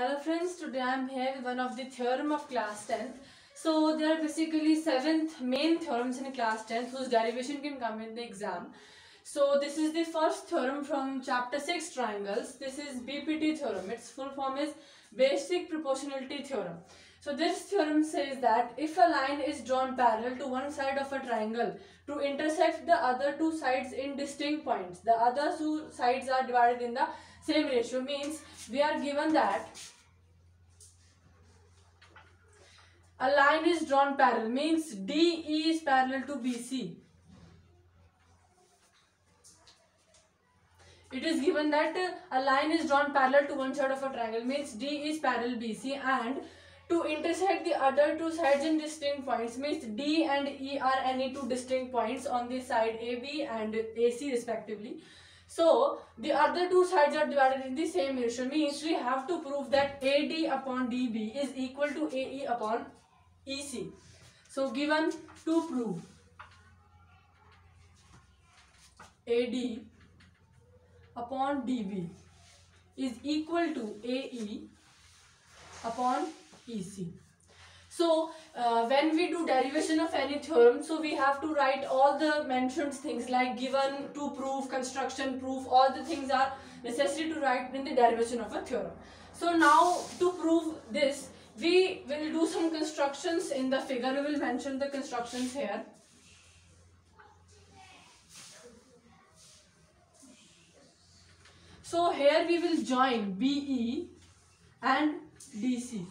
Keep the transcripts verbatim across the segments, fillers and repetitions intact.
Hello friends, today I am here with one of the theorem of class tenth. So there are basically seventh main theorems in class tenth whose derivation can come in the exam. So this is the first theorem from chapter six triangles. This is B P T theorem. Its full form is basic proportionality theorem. So this theorem says that if a line is drawn parallel to one side of a triangle to intersect the other two sides in distinct points, the other two sides are divided in the same ratio, means we are given that a line is drawn parallel, means D E is parallel to B C. It is given that a line is drawn parallel to one side of a triangle, means D is parallel B C, and to intersect the other two sides in distinct points, means D and E are any two distinct points on the side A B and A C respectively. So the other two sides are divided in the same ratio, means we have to prove that A D upon D B is equal to A E upon E C. So given to prove A D upon D B is equal to A E upon E C. So uh, when we do derivation of any theorem, so we have to write all the mentioned things like given, to prove, construction, proof, all the things are necessary to write in the derivation of a theorem. So now to prove this, we will do some constructions in the figure. We will mention the constructions here. So here we will join B E and D C.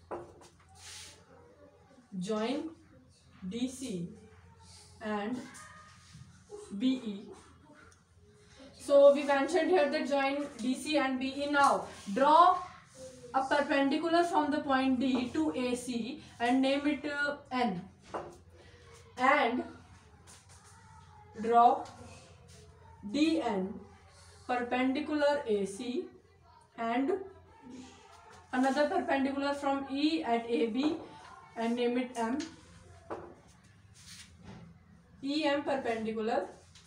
Join D C and B E. So we mentioned here that join D C and B E. Now draw a perpendicular from the point D to A C and name it uh, N, and draw D N perpendicular A C and another perpendicular from E at A B and name it M, E M perpendicular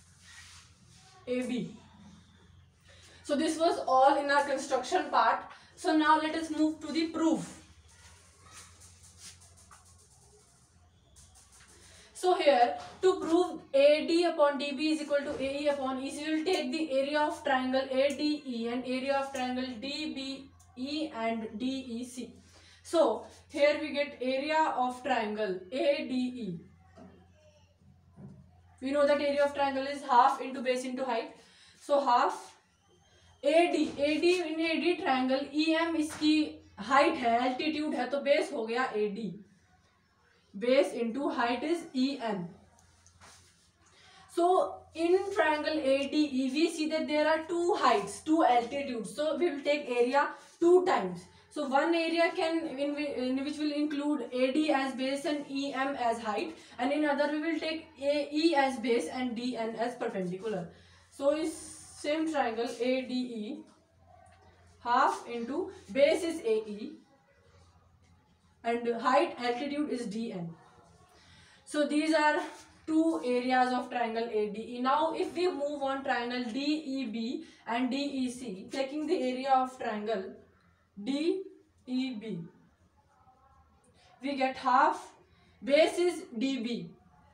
A B. So this was all in our construction part. So now let us move to the proof. So here, to prove A D upon D B is equal to A E upon E C, we will take the area of triangle A D E and area of triangle D B E and D E C. So here we get area of triangle A D E. We know that area of triangle is half into base into height. So half A D, A D in A D triangle, E M इसकी height है, altitude है, तो base हो गया A D. Base into height is E N. So in triangle A D E, we see that there are two heights, two altitudes. So we will take area two times. So one area can in, in which will include A D as base and E M as height, and in other we will take A E as base and D N as perpendicular. So is same triangle A D E, half into base is A E and height altitude is D N. So these are two areas of triangle A D E. Now if we move on triangle D E B and D E C, taking the area of triangle D E B, we get half, base is D B.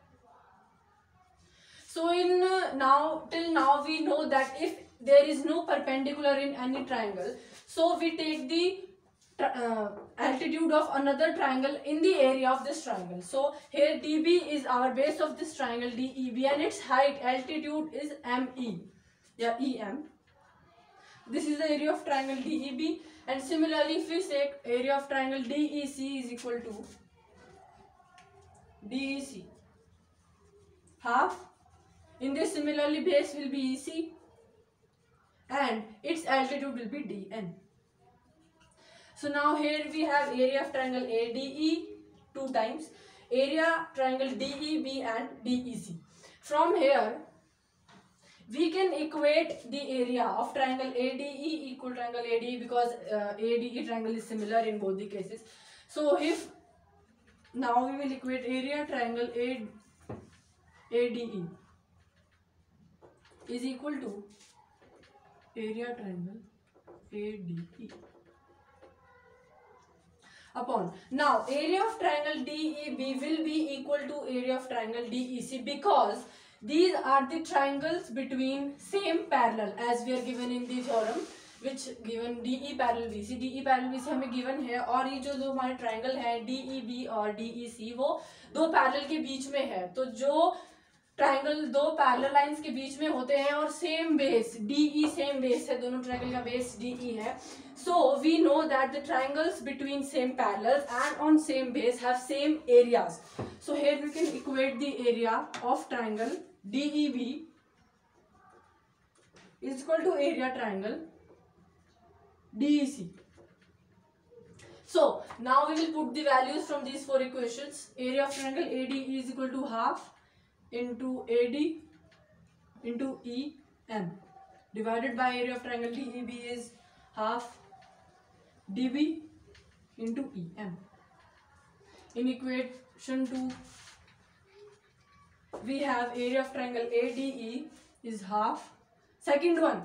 So in uh, now till now we know that if there is no perpendicular in any triangle, so we take the uh, altitude of another triangle in the area of this triangle. So here D B is our base of this triangle D E B and its height altitude is M E, yeah, E M. This is the area of triangle D E B, and similarly if we say area of triangle D E C is equal to D E C, half. In this similarly base will be E C and its altitude will be D N. So now here we have area of triangle A D E two times, area triangle D E B and D E C. From here we can equate the area of triangle A D E equal triangle A D E, because uh, A D E triangle is similar in both the cases. So if now we will equate area triangle A D E is equal to area triangle A D E. upon. Now area of triangle D E B will be equal to area of triangle D E C because these are the triangles between same parallel as we are given in the theorem, which given D E parallel B C. D E parallel B C हमें given है और ये जो दो हमारे triangle है D E B और D E C वो दो parallel के बीच में है. तो जो ट्राइंगल दो पैरेलल लाइंस के बीच में होते हैं और same base DE same base है, दोनों ट्राइंगल का बेस डीई है. So we know that the triangles between same parallels and on same base have same areas. So here we can equate the area of triangle DEB is equal to area triangle DEC. So now we will put the values from these four equations. Area of triangle A D E is equal to half into A D into E M divided by area of triangle D E B is half D B into E M. In equation two we have area of triangle A D E is half. Second one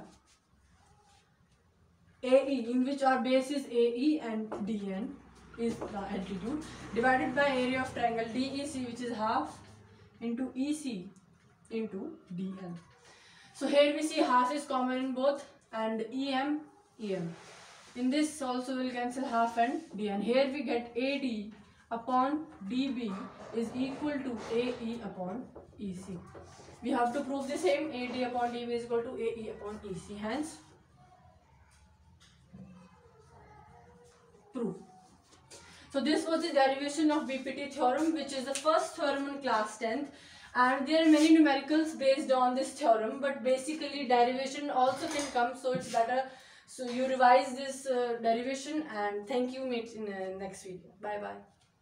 A E, in which our base is A E and D N is the altitude, divided by area of triangle D E C, which is half into E C into D N. So here we see half is common in both and E M, E M. In this also we'll cancel half and D N. Here we get A D upon D B is equal to A E upon E C. We have to prove the same. A D upon D B is equal to A E upon E C. Hence proof. So this was the derivation of B P T theorem, which is the first theorem in class tenth, and there are many numericals based on this theorem, but basically derivation also can come, so it's better so you revise this uh, derivation. And thank you, meet in uh, next video. Bye bye.